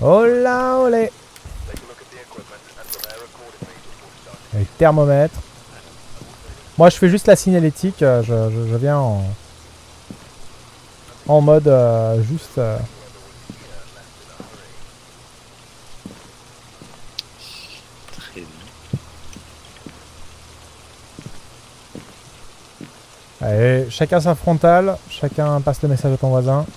Hola, olé. Avec thermomètre. Moi je fais juste la signalétique, je viens en mode juste... Très bien. Allez, chacun sa frontale, chacun passe le message à ton voisin.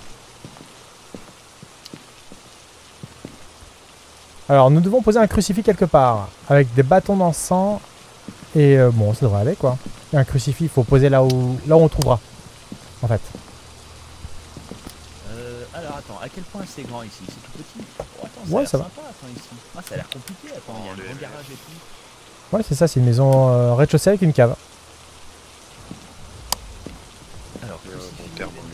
Alors nous devons poser un crucifix quelque part, avec des bâtons d'encens, et bon ça devrait aller quoi. Et un crucifix, il faut poser là où on trouvera, en fait. Alors attends, à quel point c'est grand ici? C'est tout petit? Oh, attends, Ouais, ça a ça l'air sympa, attends, ici. Ah, ça a l'air compliqué, attends, il y a un grand garage et tout. Ouais c'est ça, c'est une maison rez-de-chaussée avec une cave. Alors, Bon terme, on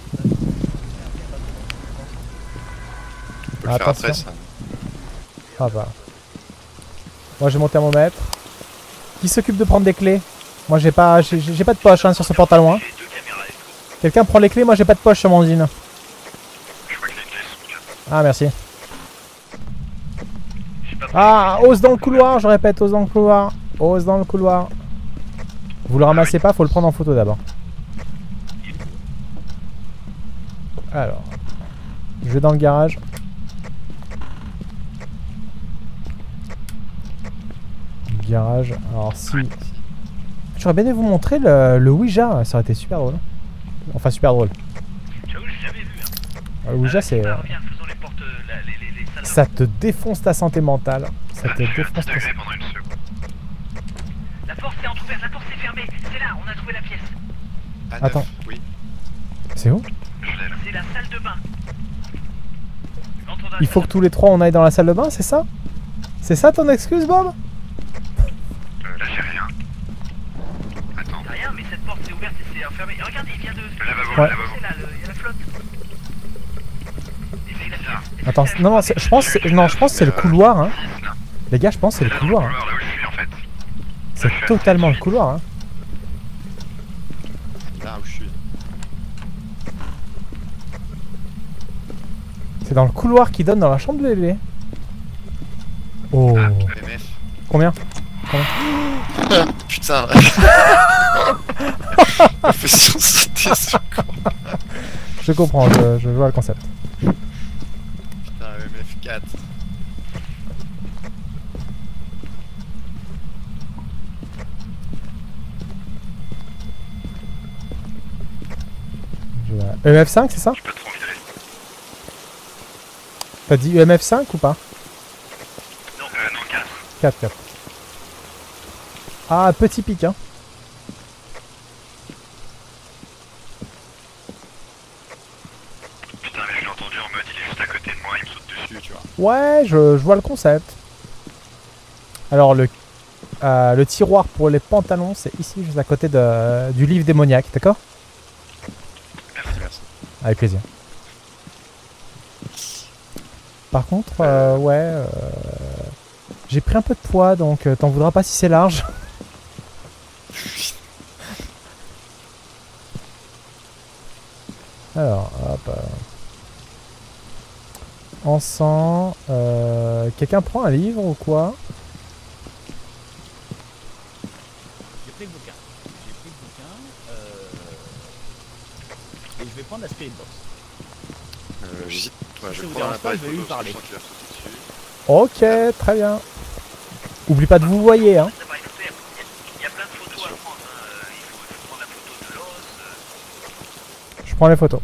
peut le faire Attention. après ça. Ah bah. Moi j'ai mon thermomètre. Qui s'occupe de prendre des clés? Moi j'ai pas de poche hein, sur ce pantalon. Hein. Quelqu'un prend les clés, moi j'ai pas de poche sur mon jean. Ah merci. Ah, ose dans le couloir, je répète, ose dans le couloir. Ose dans le couloir. Vous le ramassez pas, faut le prendre en photo d'abord. Alors. Je vais dans le garage. Garage. Alors si... J'aurais bien aimé vous montrer le Ouija, ça aurait été super drôle. Enfin super drôle. J'avoue, j'ai jamais vu. Le Ouija c'est... Viens, faisons les portes, les salles. Ça te défonce ta santé mentale. Ça te défonce ta santé. Pendant une seconde. La porte est entrouverte, la porte est fermée. C'est là, on a trouvé la pièce. À Attends. 9, oui, C'est où? je l'ai là. C'est la salle de bain. Entre dans la Il faut salle que tous les trois on aille dans la salle de bain, c'est ça? C'est ça ton excuse Bob? Là j'ai rien. Attends. de bain. Rien, mais cette porte c'est ouverte et c'est enfermé. Et regardez, il vient de... Le lavabo, Ouais. le lavabo. C'est là, il y a la flotte. Et c'est la pièce. Attends, non, non, je pense que c'est le couloir, hein. Là. Les gars, je pense que c'est le couloir. Hein. Là où je suis en fait. C'est totalement le couloir, hein. Là où je suis. C'est dans le couloir qui donne dans la chambre de bébé. Oh. Ah, MF. Combien? Putain. On fait sauter ce con. Je comprends, je vois le concept. Putain, MF4. EMF5, c'est ça? Je peux trop virer. T'as dit EMF5 ou pas? Non, 4. 4, 4. Ah, petit pic, hein. Putain, mais je l'ai entendu en mode il est juste à côté de moi, il me saute dessus, tu vois. Ouais, je vois le concept. Alors, le tiroir pour les pantalons, c'est ici, juste à côté du livre démoniaque, d'accord? Merci, merci. Avec plaisir. Par contre, ouais, j'ai pris un peu de poids, donc t'en voudras pas si c'est large. Alors, hop. Encens. Quelqu'un prend un livre ou quoi? J'ai pris le bouquin. Et je vais prendre la Spirit Box. J'hésite. Ouais, Si je ça vous prends un dérange pas, appareil je vais lui photo, parce que parler. je sens qu'il va sauter dessus. Ok, très bien. Oublie pas de vous voyer, hein. Ça va écouter, il y a plein de photos à prendre. Hein. Il faut prendre la photo de l'os. Je prends les photos.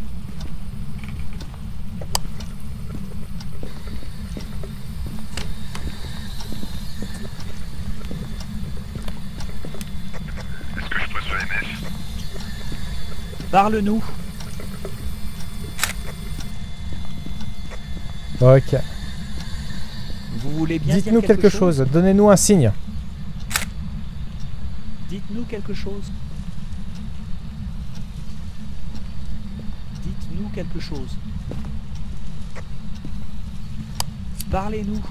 Est-ce que je pose sur MF? Parle-nous. Ok. Vous voulez bien dire Dites-nous quelque chose. Donnez-nous un signe. Dites-nous quelque chose. Dites-nous quelque chose. Parlez-nous.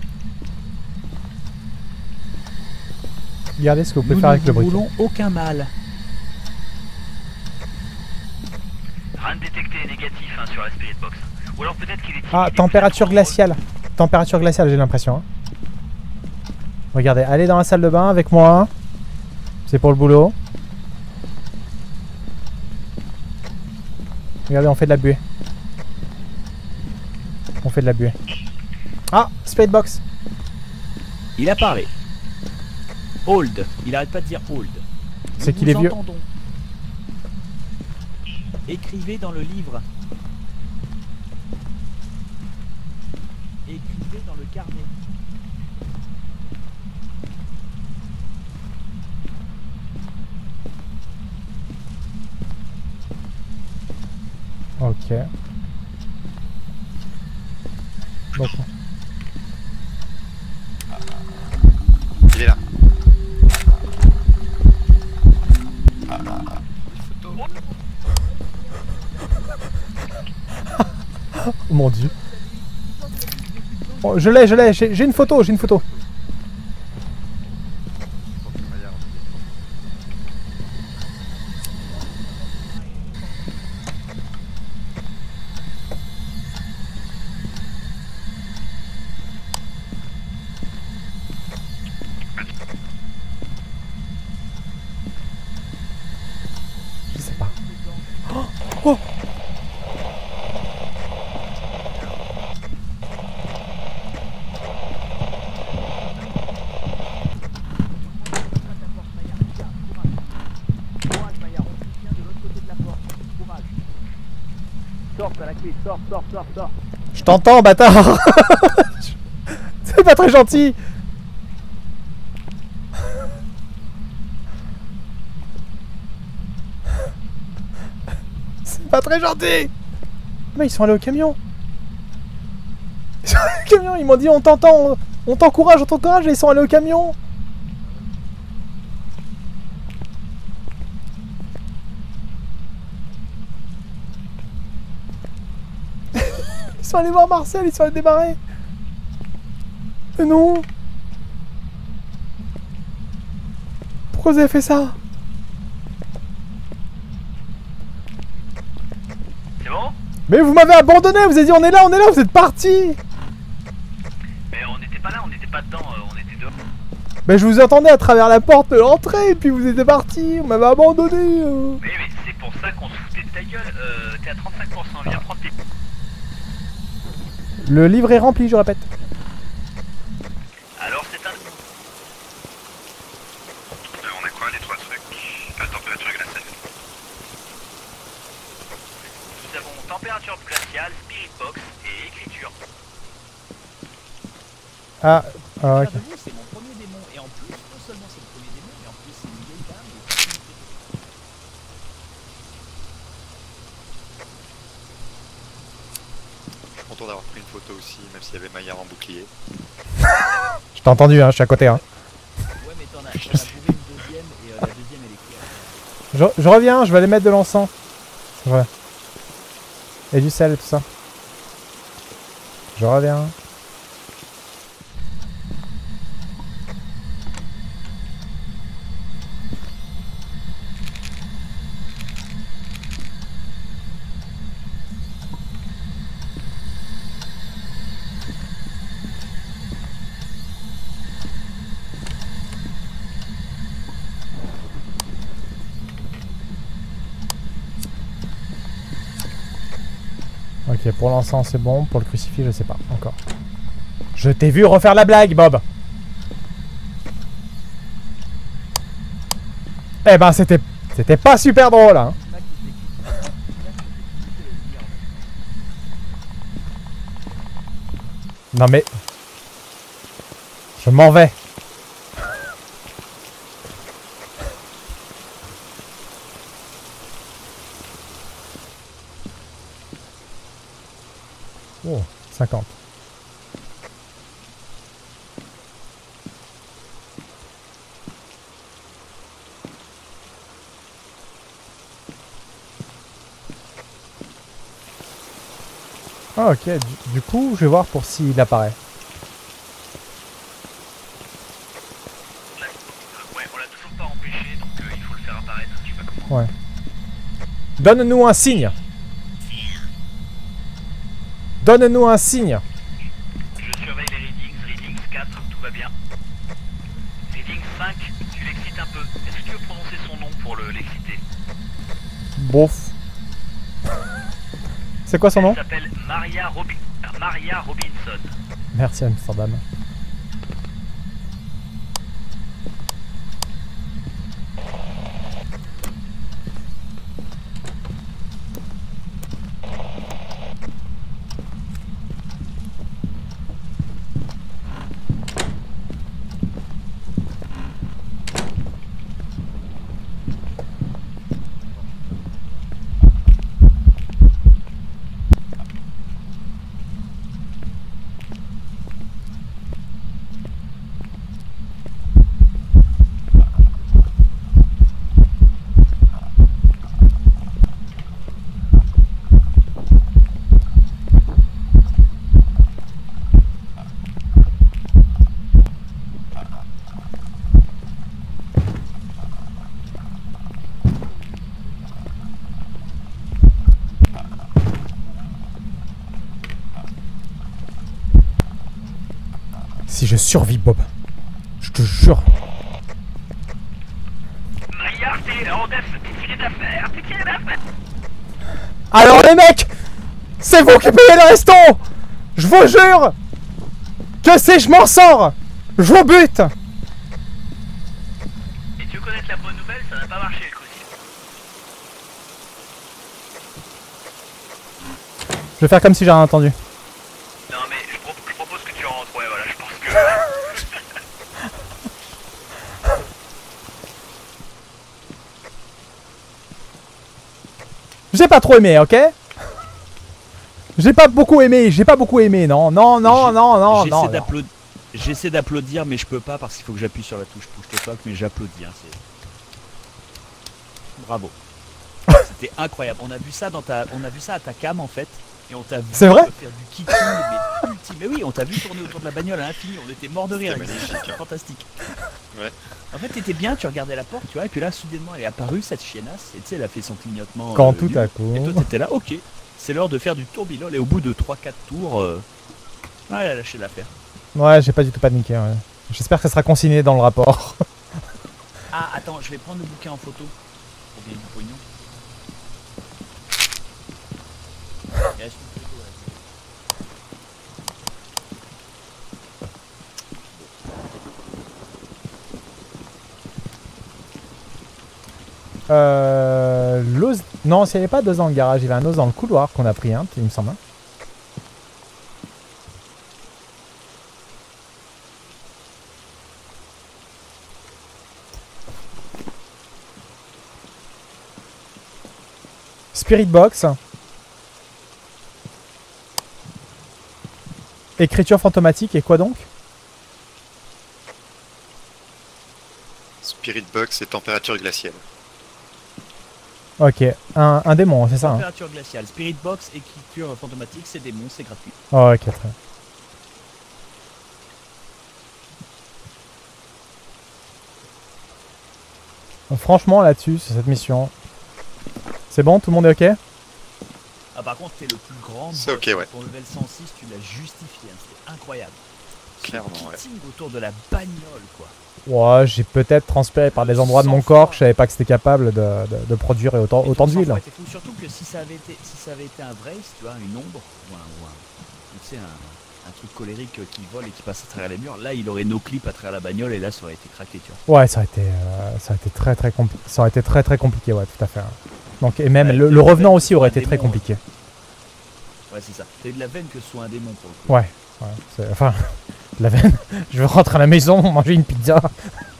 Regardez ce que vous pouvez Nous faire ne avec le vous briquet. voulons aucun mal. Rien de détecté négatif hein, sur la Spirit Box. Ou alors peut-être qu'il est... Ah, température glaciale. Température glaciale, j'ai l'impression. Hein. Regardez, allez dans la salle de bain avec moi. C'est pour le boulot. Regardez, on fait de la buée. On fait de la buée. Ah, Spadebox. Il apparaît. Hold. Il arrête pas de dire hold. C'est qu'il est vieux. Entendons. Écrivez dans le livre. Écrivez dans le carnet. Ok. Bon. Il est là. Oh mon dieu. Oh, je l'ai, j'ai une photo, j'ai une photo. Je sais pas. Oh, oh. Sors. Je t'entends, bâtard. C'est pas très gentil. C'est pas très gentil. Mais ils sont allés au camion. Ils sont allés au camion, ils m'ont dit on t'entend, on t'encourage et ils sont allés au camion. Ils sont allés voir Marcel, ils sont allés démarrer. Mais non. Pourquoi vous avez fait ça? C'est bon? Mais vous m'avez abandonné, vous avez dit on est là, vous êtes partis. Mais on n'était pas là, on n'était pas dedans, on était dehors. Mais je vous entendais à travers la porte de l'entrée et puis vous étiez partis, on m'avait abandonné. Mais c'est pour ça qu'on se foutait de ta gueule. T'es à 35%, viens prendre tes... Le livre est rempli, je répète. Alors c'est un... On a quoi les trois trucs? La température glaciale. Nous avons température glaciale, spirit box et écriture. Ah, ok. C'est mon premier démon. Et en plus, non seulement c'est le premier démon, mais en plus c'est une vieille dame. Je suis content d'avoir pris une photo aussi, même s'il y avait Maillard en bouclier. Je t'ai entendu, hein, je suis à côté. Hein. Ouais, mais t'en as trouvé une deuxième et la deuxième elle est claire. Je reviens, je vais aller mettre de l'encens. Ouais. Et du sel et tout ça. Je reviens. Ok, pour l'encens c'est bon, pour le crucifix je sais pas encore. Je t'ai vu refaire la blague, Bob. Eh ben c'était pas super drôle, hein. Non mais... Je m'en vais. Oh, 50. Ah ok, du coup, je vais voir pour s'il apparaît. Ouais, on l'a toujours pas empêché, donc il faut le faire apparaître, je sais pas comment. Ouais. Donne-nous un signe. Donne-nous un signe. Je surveille les readings. Readings 4, tout va bien. Readings 5, tu l'excites un peu. Est-ce que tu veux prononcer son nom pour l'exciter? Bof. C'est quoi son nom? Elle s'appelle Maria Robinson. Merci Amsterdam. Si je survis, Bob, je te jure. Maillard, t'es tiré d'affaire. Alors les mecs, c'est vous qui payez le resto. Je vous jure que si je m'en sors, je vous bute. Et tu veux connaître la bonne nouvelle, ça n'a pas marché le coup-ci. Je vais faire comme si j'ai rien entendu. Non mais je propose que tu rentres, ouais voilà, je pense que... J'ai pas trop aimé, ok? J'ai pas beaucoup aimé, non, non, non, non, non, non. J'essaie d'applaudir, mais je peux pas parce qu'il faut que j'appuie sur la touche push to talk, mais j'applaudis. Hein, bravo. C'était incroyable. On a vu ça à ta cam en fait, et on t'a vu C'est vrai faire du kicking, mais ultime. Mais oui, on t'a vu tourner autour de la bagnole à l'infini. On était morts de rire. C'était magnifique, C'était hein. fantastique. Ouais. En fait, t'étais bien, tu regardais la porte, tu vois, et puis là, soudainement, elle est apparue cette chiennasse, et tu sais, elle a fait son clignotement. Quand tout nul. à coup. Et toi, t'étais là, ok. C'est l'heure de faire du tourbillon, et au bout de 3-4 tours, elle a lâché l'affaire. Ouais, j'ai pas du tout paniqué. Ouais. J'espère que ça sera consigné dans le rapport. Ah, attends, je vais prendre le bouquin en photo. Pour gagner du pognon. Il reste une photo, là. L'os... Non, s'il n'y avait pas d'os dans le garage, il y avait un os dans le couloir qu'on a pris, hein, il me semble. Hein. Spirit Box. Écriture fantomatique et quoi donc? Spirit Box et température glaciale. Ok, un démon, c'est ça hein. Température glaciale, Spirit Box, écriture fantomatique, c'est démon, c'est gratuit. Oh, ok, très bien. Donc, franchement, là-dessus, sur cette mission, c'est bon, tout le monde est ok? Ah, par contre, t'es le plus grand. C'est ok, ouais. Ton level 106, tu l'as justifié, hein, c'était incroyable. Clairement, ouais. Kitting autour de la bagnole, quoi. Ouais, j'ai peut-être transpiré par des endroits de mon corps que je savais pas que c'était capable de produire autant d'huile. Surtout que si ça avait été un vrai, tu vois, une ombre, ou tu sais, un truc colérique qui vole et qui passe à travers les murs, là il aurait no clip à travers la bagnole et là ça aurait été craqué, tu vois. Ouais, ça aurait été très compliqué, ouais, tout à fait. Donc, et même Ouais, le revenant aussi aurait été démon, très compliqué. Ouais, c'est ça. T'as eu de la veine que ce soit un démon pour le coup. Ouais, enfin, la veine. Je veux rentrer à la maison, manger une pizza.